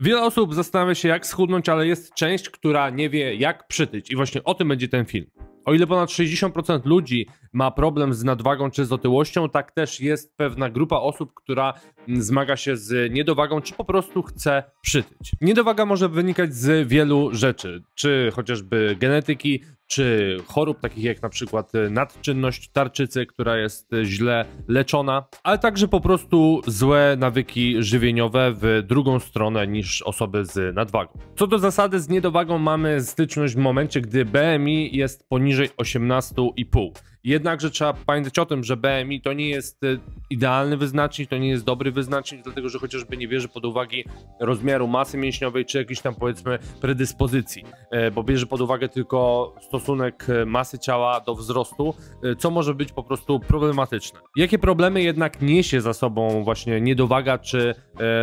Wiele osób zastanawia się, jak schudnąć, ale jest część, która nie wie, jak przytyć. I właśnie o tym będzie ten film. O ile ponad 60% ludzi ma problem z nadwagą czy z otyłością, tak też jest pewna grupa osób, która zmaga się z niedowagą, czy po prostu chce przytyć. Niedowaga może wynikać z wielu rzeczy, czy chociażby genetyki, czy chorób takich jak na przykład nadczynność tarczycy, która jest źle leczona, ale także po prostu złe nawyki żywieniowe w drugą stronę niż osoby z nadwagą. Co do zasady, z niedowagą mamy styczność w momencie, gdy BMI jest poniżej 18,5. Jednakże trzeba pamiętać o tym, że BMI to nie jest idealny wyznacznik, to nie jest dobry wyznacznik, dlatego że chociażby nie bierze pod uwagę rozmiaru masy mięśniowej, czy jakiejś tam powiedzmy predyspozycji, bo bierze pod uwagę tylko stosunek masy ciała do wzrostu, co może być po prostu problematyczne. Jakie problemy jednak niesie za sobą właśnie niedowaga, czy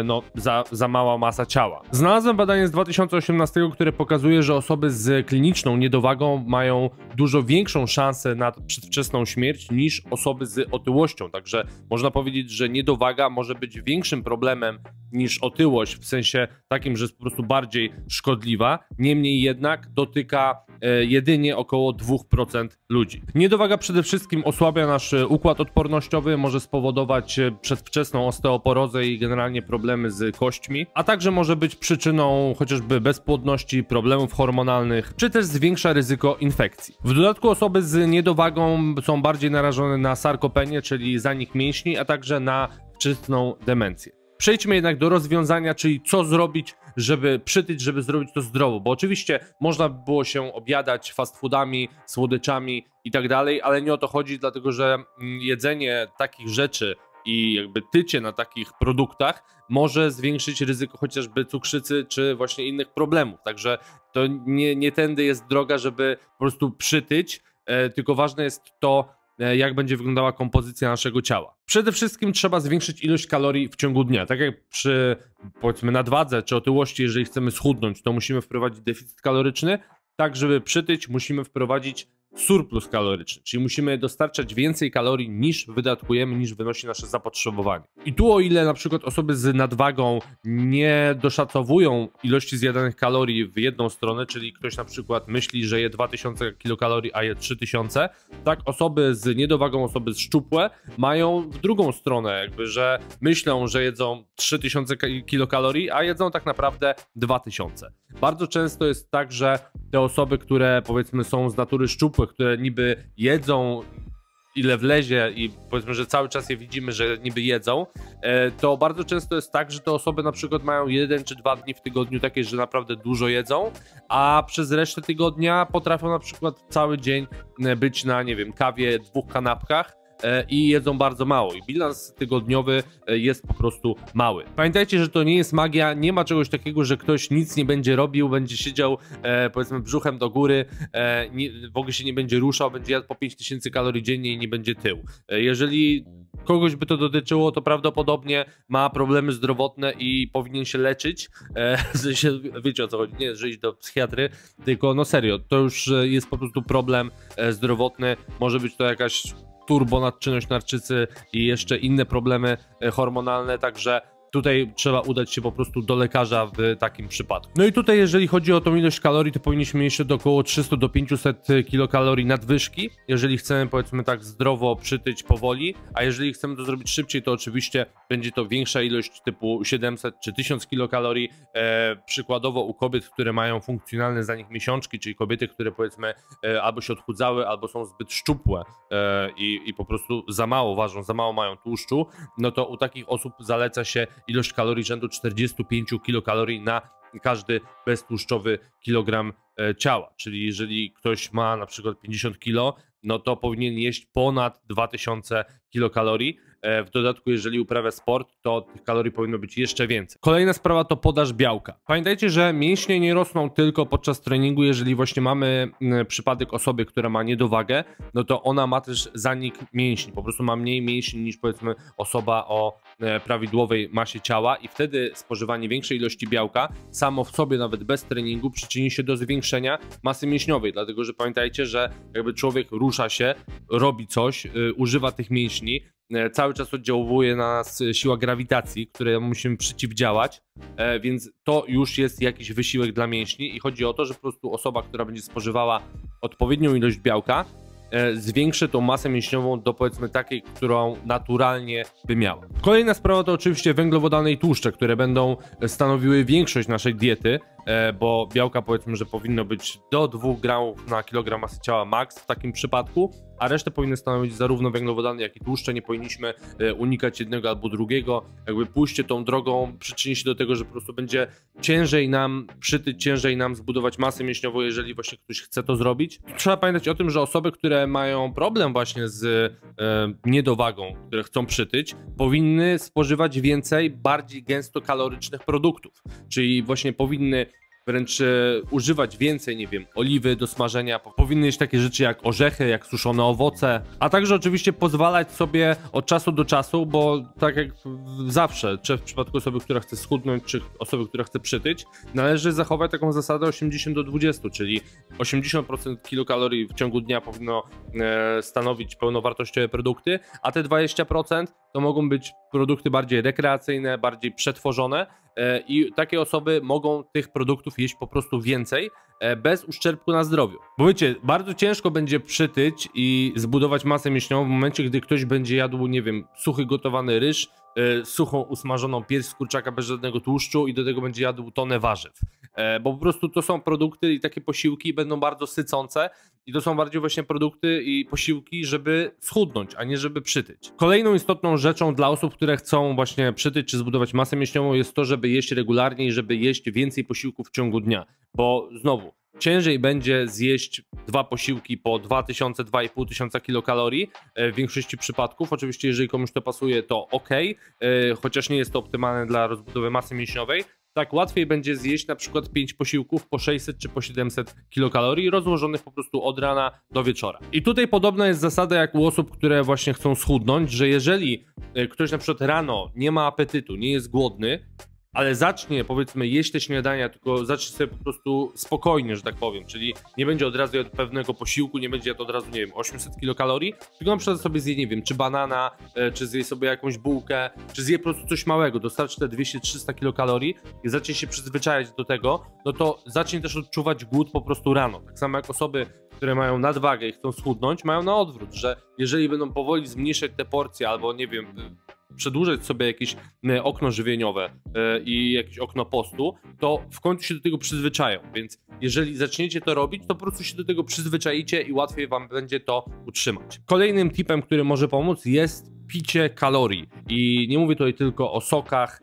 za mała masa ciała? Znalazłem badanie z 2018, które pokazuje, że osoby z kliniczną niedowagą mają dużo większą szansę na przedwczesną śmierć niż osoby z otyłością, także można powiedzieć, że niedowaga może być większym problemem niż otyłość, w sensie takim, że jest po prostu bardziej szkodliwa, niemniej jednak dotyka jedynie około 2% ludzi. Niedowaga przede wszystkim osłabia nasz układ odpornościowy, może spowodować przedwczesną osteoporozę i generalnie problemy z kośćmi, a także może być przyczyną chociażby bezpłodności, problemów hormonalnych, czy też zwiększa ryzyko infekcji. W dodatku osoby z niedowagą są bardziej narażone na sarkopenię, czyli zanik mięśni, a także na wczesną demencję. Przejdźmy jednak do rozwiązania, czyli co zrobić, żeby przytyć, żeby zrobić to zdrowo, bo oczywiście można by było się objadać fast foodami, słodyczami i tak dalej, ale nie o to chodzi, dlatego że jedzenie takich rzeczy i jakby tycie na takich produktach może zwiększyć ryzyko chociażby cukrzycy czy właśnie innych problemów, także to nie tędy jest droga, żeby po prostu przytyć, tylko ważne jest to, jak będzie wyglądała kompozycja naszego ciała. Przede wszystkim trzeba zwiększyć ilość kalorii w ciągu dnia. Tak jak przy powiedzmy nadwadze czy otyłości, jeżeli chcemy schudnąć, to musimy wprowadzić deficyt kaloryczny. Tak, żeby przytyć, musimy wprowadzić surplus kaloryczny, czyli musimy dostarczać więcej kalorii niż wydatkujemy, niż wynosi nasze zapotrzebowanie. I tu o ile na przykład osoby z nadwagą nie doszacowują ilości zjadanych kalorii w jedną stronę, czyli ktoś na przykład myśli, że je 2000 kilokalorii, a je 3000, tak osoby z niedowagą, osoby szczupłe mają w drugą stronę, jakby, że myślą, że jedzą 3000 kilokalorii, a jedzą tak naprawdę 2000. Bardzo często jest tak, że te osoby, które powiedzmy są z natury szczupłe, które niby jedzą ile wlezie i powiedzmy, że cały czas je widzimy, że niby jedzą, to bardzo często jest tak, że te osoby na przykład mają 1 czy 2 dni w tygodniu takie, że naprawdę dużo jedzą, a przez resztę tygodnia potrafią na przykład cały dzień być na, nie wiem, kawie, 2 kanapkach i jedzą bardzo mało i bilans tygodniowy jest po prostu mały. Pamiętajcie, że to nie jest magia, nie ma czegoś takiego, że ktoś nic nie będzie robił, będzie siedział powiedzmy brzuchem do góry, w ogóle się nie będzie ruszał, będzie jadł po 5000 kalorii dziennie i nie będzie tył. Jeżeli kogoś by to dotyczyło, to prawdopodobnie ma problemy zdrowotne i powinien się leczyć, wiecie o co chodzi, nie, że iść do psychiatry, tylko no serio, to już jest po prostu problem zdrowotny, może być to jakaś turbonadczynność tarczycy i jeszcze inne problemy hormonalne, także tutaj trzeba udać się po prostu do lekarza w takim przypadku. No i tutaj jeżeli chodzi o tą ilość kalorii, to powinniśmy mieć do około 300 do 500 kilokalorii nadwyżki, jeżeli chcemy powiedzmy tak zdrowo przytyć powoli, a jeżeli chcemy to zrobić szybciej, to oczywiście będzie to większa ilość typu 700 czy 1000 kilokalorii. Przykładowo u kobiet, które mają funkcjonalne zanik miesiączki, czyli kobiety, które powiedzmy albo się odchudzały, albo są zbyt szczupłe i po prostu za mało ważą, za mało mają tłuszczu, no to u takich osób zaleca się ilość kalorii rzędu 45 kilokalorii na każdy beztłuszczowy kilogram ciała. Czyli jeżeli ktoś ma na przykład 50 kg, no to powinien jeść ponad 2000 kilokalorii. W dodatku, jeżeli uprawia sport, to tych kalorii powinno być jeszcze więcej. Kolejna sprawa to podaż białka. Pamiętajcie, że mięśnie nie rosną tylko podczas treningu. Jeżeli właśnie mamy przypadek osoby, która ma niedowagę, no to ona ma też zanik mięśni. Po prostu ma mniej mięśni niż powiedzmy osoba o prawidłowej masie ciała i wtedy spożywanie większej ilości białka samo w sobie, nawet bez treningu, przyczyni się do zwiększenia masy mięśniowej. Dlatego, że pamiętajcie, że jakby człowiek rusza się, robi coś, używa tych mięśni, cały czas oddziałuje na nas siła grawitacji, której musimy przeciwdziałać, więc to już jest jakiś wysiłek dla mięśni i chodzi o to, że po prostu osoba, która będzie spożywała odpowiednią ilość białka, zwiększy tą masę mięśniową do powiedzmy takiej, którą naturalnie by miała. Kolejna sprawa to oczywiście węglowodany i tłuszcze, które będą stanowiły większość naszej diety, bo białka powiedzmy, że powinno być do 2 gramów na kilogram masy ciała max w takim przypadku, a resztę powinny stanowić zarówno węglowodany, jak i tłuszcze. Nie powinniśmy unikać jednego albo drugiego. Jakby pójście tą drogą przyczyni się do tego, że po prostu będzie ciężej nam przytyć, ciężej nam zbudować masę mięśniową, jeżeli właśnie ktoś chce to zrobić. Trzeba pamiętać o tym, że osoby, które mają problem właśnie z niedowagą, które chcą przytyć, powinny spożywać więcej bardziej gęstokalorycznych produktów, czyli właśnie powinny wręcz używać więcej, nie wiem, oliwy do smażenia, powinny jeść takie rzeczy jak orzechy, jak suszone owoce, a także oczywiście pozwalać sobie od czasu do czasu, bo tak jak zawsze, czy w przypadku osoby, która chce schudnąć, czy osoby, która chce przytyć, należy zachować taką zasadę 80-20, czyli 80% kilokalorii w ciągu dnia powinno stanowić pełnowartościowe produkty, a te 20% to mogą być produkty bardziej rekreacyjne, bardziej przetworzone i takie osoby mogą tych produktów jeść po prostu więcej, bez uszczerbku na zdrowiu. Bo wiecie, bardzo ciężko będzie przytyć i zbudować masę mięśniową w momencie, gdy ktoś będzie jadł, nie wiem, suchy gotowany ryż, suchą usmażoną pierś z kurczaka bez żadnego tłuszczu i do tego będzie jadł tonę warzyw. Bo po prostu to są produkty i takie posiłki będą bardzo sycące i to są bardziej właśnie produkty i posiłki, żeby schudnąć, a nie żeby przytyć. Kolejną istotną rzeczą dla osób, które chcą właśnie przytyć czy zbudować masę mięśniową jest to, żeby jeść regularnie i żeby jeść więcej posiłków w ciągu dnia, bo znowu ciężej będzie zjeść 2 posiłki po 2000-2500 kilokalorii w większości przypadków. Oczywiście jeżeli komuś to pasuje, to ok, chociaż nie jest to optymalne dla rozbudowy masy mięśniowej. Tak łatwiej będzie zjeść na przykład 5 posiłków po 600 czy po 700 kilokalorii rozłożonych po prostu od rana do wieczora. I tutaj podobna jest zasada jak u osób, które właśnie chcą schudnąć, że jeżeli ktoś na przykład rano nie ma apetytu, nie jest głodny, ale zacznie powiedzmy jeść te śniadania, tylko zacznie sobie po prostu spokojnie, że tak powiem, czyli nie będzie od razu jadł pewnego posiłku, nie będzie jadł od razu, nie wiem, 800 kilokalorii, tylko na przykład sobie zje, nie wiem, czy banana, czy zje sobie jakąś bułkę, czy zje po prostu coś małego, dostarczy te 200-300 kilokalorii i zacznie się przyzwyczajać do tego, no to zacznie też odczuwać głód po prostu rano. Tak samo jak osoby, które mają nadwagę i chcą schudnąć, mają na odwrót, że jeżeli będą powoli zmniejszać te porcje albo, nie wiem, przedłużać sobie jakieś okno żywieniowe i jakieś okno postu, to w końcu się do tego przyzwyczają, więc jeżeli zaczniecie to robić, to po prostu się do tego przyzwyczaicie i łatwiej wam będzie to utrzymać. Kolejnym tipem, który może pomóc, jest picie kalorii i nie mówię tutaj tylko o sokach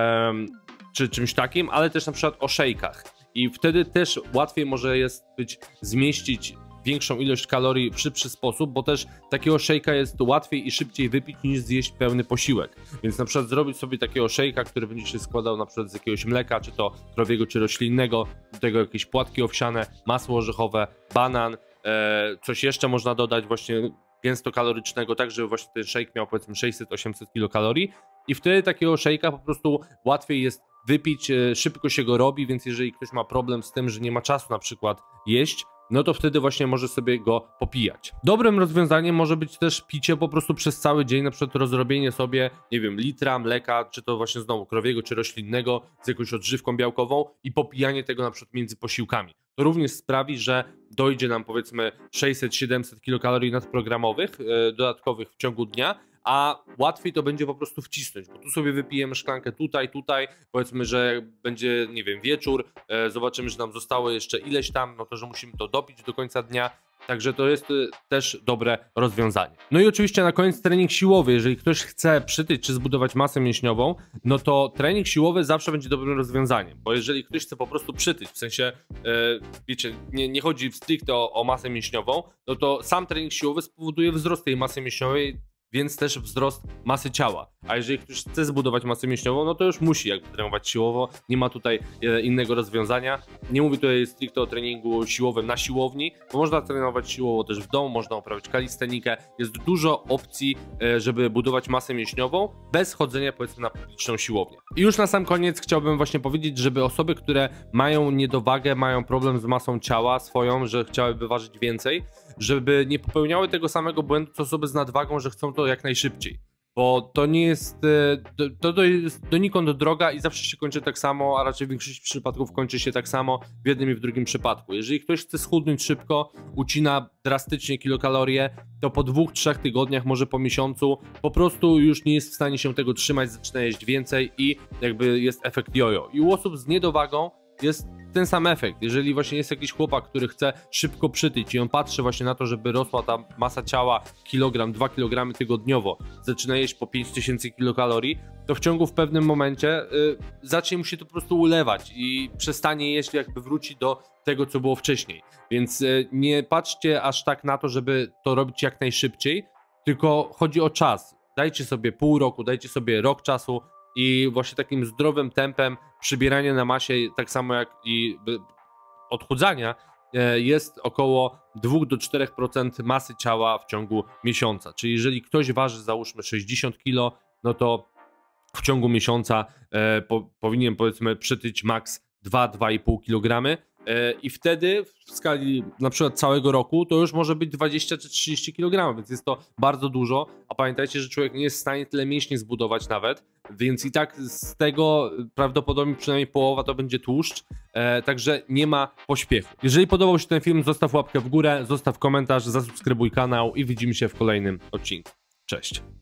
czy czymś takim, ale też na przykład o szejkach i wtedy też łatwiej może jest zmieścić większą ilość kalorii w szybszy sposób, bo też takiego szejka jest łatwiej i szybciej wypić niż zjeść pełny posiłek. Więc na przykład zrobić sobie takiego szejka, który będzie się składał na przykład z jakiegoś mleka, czy to krowiego, czy roślinnego, do tego jakieś płatki owsiane, masło orzechowe, banan, coś jeszcze można dodać właśnie gęstokalorycznego, tak żeby właśnie ten szejk miał powiedzmy 600-800 kilokalorii i wtedy takiego szejka po prostu łatwiej jest wypić, szybko się go robi, więc jeżeli ktoś ma problem z tym, że nie ma czasu na przykład jeść, no to wtedy właśnie może sobie go popijać. Dobrym rozwiązaniem może być też picie po prostu przez cały dzień, na przykład rozrobienie sobie, nie wiem, litra mleka, czy to właśnie znowu krowiego, czy roślinnego, z jakąś odżywką białkową i popijanie tego na przykład między posiłkami. To również sprawi, że dojdzie nam powiedzmy 600-700 kilokalorii nadprogramowych dodatkowych w ciągu dnia, a łatwiej to będzie po prostu wcisnąć, bo tu sobie wypijemy szklankę tutaj, powiedzmy, że będzie, nie wiem, wieczór, zobaczymy, że nam zostało jeszcze ileś tam, no to, że musimy to dopić do końca dnia, także to jest też dobre rozwiązanie. No i oczywiście na koniec trening siłowy, jeżeli ktoś chce przytyć czy zbudować masę mięśniową, no to trening siłowy zawsze będzie dobrym rozwiązaniem, bo jeżeli ktoś chce po prostu przytyć, w sensie, wiecie, nie chodzi stricte o masę mięśniową, no to sam trening siłowy spowoduje wzrost tej masy mięśniowej, więc też wzrost masy ciała. A jeżeli ktoś chce zbudować masę mięśniową, no to już musi jakby trenować siłowo, nie ma tutaj innego rozwiązania. Nie mówię tutaj stricte o treningu siłowym na siłowni, bo można trenować siłowo też w domu, można uprawiać kalistenikę, jest dużo opcji, żeby budować masę mięśniową bez chodzenia powiedzmy na publiczną siłownię. I już na sam koniec chciałbym właśnie powiedzieć, żeby osoby, które mają niedowagę, mają problem z masą ciała swoją, że chciałyby ważyć więcej, żeby nie popełniały tego samego błędu co osoby z nadwagą, że chcą to jak najszybciej. bo to nie jest, to jest donikąd droga i zawsze się kończy tak samo, a raczej w większości przypadków kończy się tak samo w jednym i w drugim przypadku. Jeżeli ktoś chce schudnąć szybko, ucina drastycznie kilokalorie, to po 2-3 tygodniach, może po miesiącu, po prostu już nie jest w stanie się tego trzymać, zaczyna jeść więcej i jakby jest efekt jojo. I u osób z niedowagą jest ten sam efekt. Jeżeli właśnie jest jakiś chłopak, który chce szybko przytyć i on patrzy właśnie na to, żeby rosła ta masa ciała kilogram, 2 kg tygodniowo, zaczyna jeść po 5000 kilokalorii, to w ciągu w pewnym momencie zacznie mu się to po prostu ulewać i przestanie jeść, jakby wróci do tego, co było wcześniej. Więc nie patrzcie aż tak na to, żeby to robić jak najszybciej, tylko chodzi o czas. Dajcie sobie pół roku, dajcie sobie rok czasu i właśnie takim zdrowym tempem przybierania na masie, tak samo jak i odchudzania, jest około 2-4% masy ciała w ciągu miesiąca. Czyli jeżeli ktoś waży, załóżmy 60 kg, no to w ciągu miesiąca powinien, powiedzmy, przytyć maks 2-2,5 kg. I wtedy w skali na przykład całego roku to już może być 20 czy 30 kg, więc jest to bardzo dużo, a pamiętajcie, że człowiek nie jest w stanie tyle mięśni zbudować nawet, więc i tak z tego prawdopodobnie przynajmniej połowa to będzie tłuszcz, także nie ma pośpiechu. Jeżeli podobał się ten film, zostaw łapkę w górę, zostaw komentarz, zasubskrybuj kanał i widzimy się w kolejnym odcinku. Cześć!